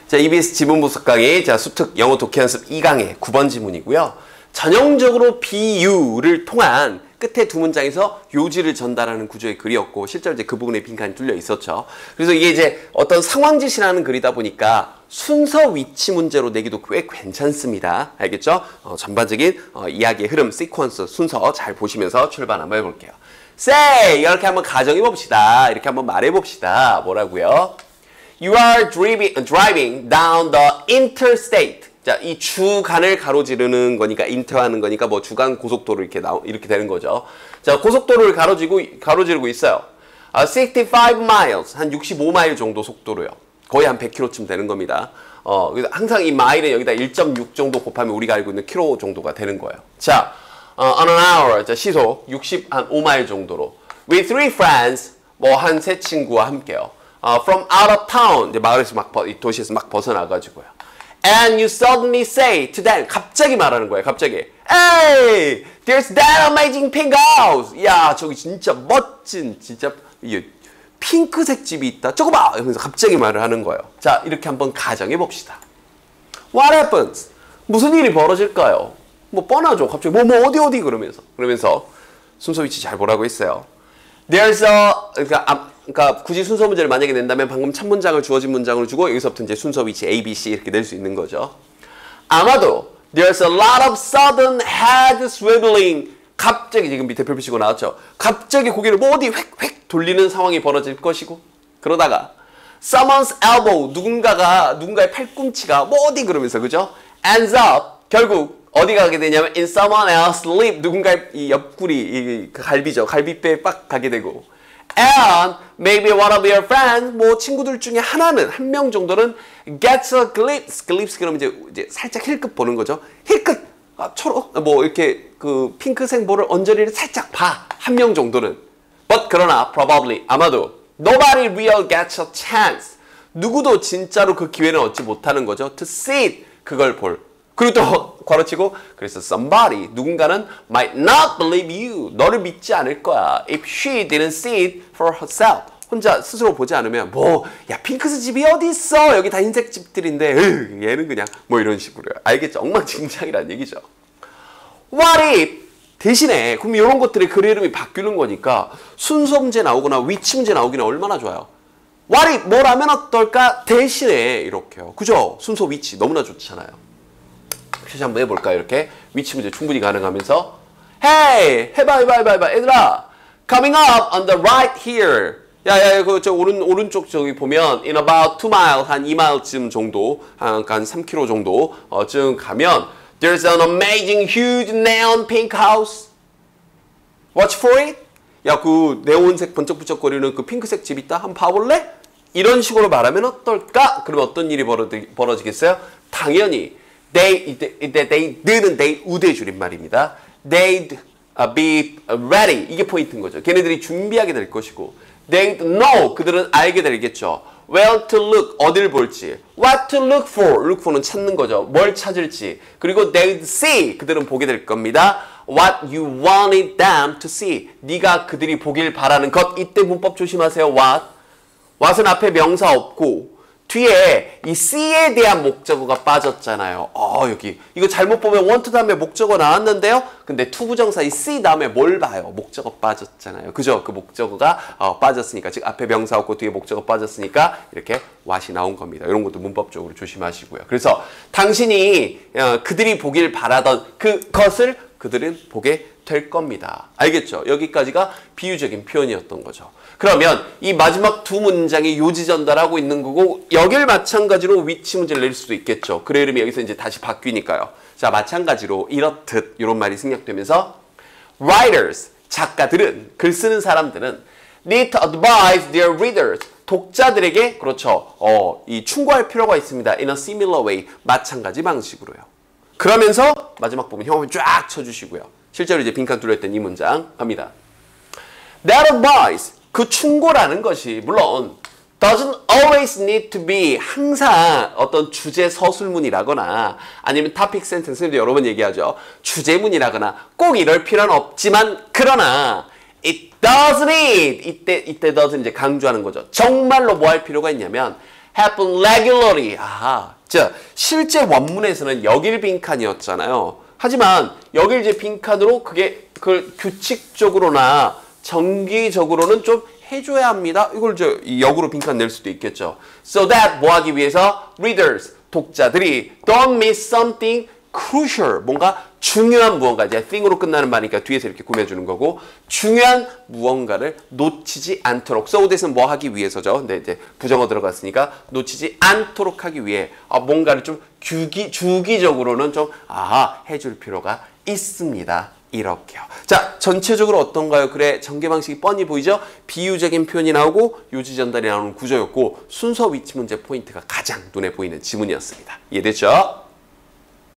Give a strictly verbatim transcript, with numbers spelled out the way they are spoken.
자, 이비에스 지문분석 강의, 자, 수특 영어 독해 연습 이 강의 구 번 지문이고요. 전형적으로 비유를 통한 끝에 두 문장에서 요지를 전달하는 구조의 글이었고, 실제로 이제 그 부분에 빈칸이 뚫려 있었죠. 그래서 이게 이제 어떤 상황지시라는 글이다 보니까 순서 위치 문제로 내기도 꽤 괜찮습니다. 알겠죠? 어, 전반적인 어, 이야기의 흐름, 시퀀스, 순서 잘 보시면서 출발 한번 해볼게요. Say! 이렇게 한번 가정해 봅시다. 이렇게 한번 말해 봅시다. 뭐라고요? You are driving, driving down the interstate. 자, 이 주간을 가로지르는 거니까, 인터하는 거니까, 뭐, 주간 고속도로 이렇게 나오, 이렇게 되는 거죠. 자, 고속도로를 가로지고, 가로지르고 있어요. 아, sixty-five miles. 한 육십오 마일 정도 속도로요. 거의 한 백 킬로미터쯤 되는 겁니다. 어, 그래서 항상 이 마일에 여기다 일 점 육 정도 곱하면 우리가 알고 있는 킬로 정도가 되는 거예요. 자, 어, on an hour. 자, 시속 육십오 마일 정도로. With three friends. 뭐, 한 세 친구와 함께요. 어, from out of town. 이제 마을에서 막, 도시에서 막 벗어나가지고요. And you suddenly say to them, 갑자기 말하는 거예요. 갑자기, Hey, there's that amazing pink house. 야, 저기 진짜 멋진, 진짜 이 핑크색 집이 있다. 저거 봐. 그래서 갑자기 말을 하는 거예요. 자, 이렇게 한번 가정해 봅시다. What happens? 무슨 일이 벌어질까요? 뭐 뻔하죠. 갑자기 뭐 뭐 어디 어디 그러면서 그러면서 순서 위치 잘 보라고 했어요. There's a 그러니까, 아, 그러니까 굳이 순서 문제를 만약에 낸다면 방금 첫 문장을 주어진 문장으로 주고 여기서부터 이제 순서 위치 A, B, C 이렇게 낼 수 있는 거죠. 아마도 there's a lot of sudden head swiveling. 갑자기 지금 밑에 별표치고 나왔죠. 갑자기 고개를 뭐 어디 획획 돌리는 상황이 벌어질 것이고, 그러다가 someone's elbow, 누군가가 누군가의 팔꿈치가 뭐 어디 그러면서, 그죠? ends up, 결국 어디 가게 되냐면 in someone else's lip, 누군가의 이 옆구리, 이 갈비죠. 갈비뼈에 빡 가게 되고, and maybe one of your friends, 뭐 친구들 중에 하나는, 한 명 정도는 gets a glimpse, glimpse 그러면 이제, 이제 살짝 힐끗 보는 거죠. 힐끗, 아, 초록, 뭐 이렇게 그 핑크색 뭐를 언저리를 살짝 봐. 한 명 정도는. But 그러나 probably, 아마도 nobody real gets a chance. 누구도 진짜로 그 기회는 얻지 못하는 거죠. To see it, 그걸 볼. 그리고 또 괄호치고, 그래서 somebody, 누군가는 might not believe you, 너를 믿지 않을 거야. If she didn't see it for herself. 혼자 스스로 보지 않으면 뭐, 야, 핑크색 집이 어디 있어? 여기 다 흰색 집들인데, 으, 얘는 그냥 뭐 이런 식으로요. 알겠죠? 엉망진창이란 얘기죠. What if? 대신에 그럼 이런 것들의 글 이름이 바뀌는 거니까 순서 문제 나오거나 위치 문제 나오기는 얼마나 좋아요. What if? 뭐라면 어떨까? 대신에 이렇게요. 그죠? 순서 위치 너무나 좋잖아요. 다시 한번 해볼까요? 이렇게 위치 문제 충분히 가능하면서 Hey! 해봐 해봐 해봐 해봐 얘들아! Coming up on the right here. 야야 그 저 오른 오른쪽 저기 보면 in about two miles 한 이 마일쯤 정도 한, 한 삼 킬로미터 정도 어쯤 가면 there's an amazing huge neon pink house. Watch for it. 야 그 네온색 번쩍번쩍거리는 그 핑크색 집 있다. 한번 봐볼래? 이런 식으로 말하면 어떨까? 그러면 어떤 일이 벌어지, 벌어지겠어요? 당연히 they 이때 이때 they they는 they 우대 줄임말입니다. They'd uh, be ready. 이게 포인트인 거죠. 걔네들이 준비하게 될 것이고. They'd know. 그들은 알게 되겠죠. Where to look. 어딜 볼지. What to look for. Look for는 찾는 거죠. 뭘 찾을지. 그리고 they'd see. 그들은 보게 될 겁니다. What you wanted them to see. 네가 그들이 보길 바라는 것. 이때 문법 조심하세요. What. what은 앞에 명사 없고 뒤에 이 see에 대한 목적어가 빠졌잖아요. 어, 여기 이거 잘못 보면 want 다음에 목적어 나왔는데요. 근데 to 부정사 이 see 다음에 뭘 봐요? 목적어 빠졌잖아요. 그죠? 그 목적어가 어, 빠졌으니까, 즉 앞에 명사 없고 뒤에 목적어 빠졌으니까 이렇게 what이 나온 겁니다. 이런 것도 문법적으로 조심하시고요. 그래서 당신이 어, 그들이 보길 바라던 그것을 그들은 보게 될 겁니다. 알겠죠? 여기까지가 비유적인 표현이었던 거죠. 그러면 이 마지막 두 문장이 요지 전달하고 있는 거고, 여길 마찬가지로 위치 문제를 낼 수도 있겠죠. 그래 이름이 여기서 이제 다시 바뀌니까요. 자, 마찬가지로 이렇듯 이런 말이 생략되면서 writers, 작가들은, 글 쓰는 사람들은 need to advise their readers, 독자들에게 그렇죠. 어, 이 충고할 필요가 있습니다. in a similar way, 마찬가지 방식으로요. 그러면서 마지막 부분 형을 쫙 쳐주시고요. 실제로 이제 빈칸 뚫려있던 이 문장 갑니다. That advice, 그 충고라는 것이 물론 doesn't always need to be, 항상 어떤 주제 서술문이라거나 아니면 topic sentence도 여러 번 얘기하죠. 주제문이라거나 꼭 이럴 필요는 없지만, 그러나 it does need, 이때 이때 doesn't 이제 강조하는 거죠. 정말로 뭐 할 필요가 있냐면 happen regularly. 아하. 자, 실제 원문에서는 역일 빈칸이었잖아요. 하지만 역일 제 빈칸으로 그게 그걸 규칙적으로나 정기적으로는 좀 해줘야 합니다. 이걸 저 역으로 빈칸 낼 수도 있겠죠. So that 뭐 하기 위해서 readers 독자들이 don't miss something crucial 뭔가 중요한 무언가 이제 thing으로 끝나는 말이니까 뒤에서 이렇게 꾸며주는 거고 중요한 무언가를 놓치지 않도록 so that은 뭐 하기 위해서죠. 근데 이제 부정어 들어갔으니까 놓치지 않도록 하기 위해 아, 뭔가를 좀 주기, 주기적으로는 좀 아, 해줄 필요가 있습니다. 이렇게요. 자, 전체적으로 어떤가요? 그래, 전개 방식이 뻔히 보이죠? 비유적인 표현이 나오고 요지 전달이 나오는 구조였고 순서 위치 문제 포인트가 가장 눈에 보이는 지문이었습니다. 이해됐죠?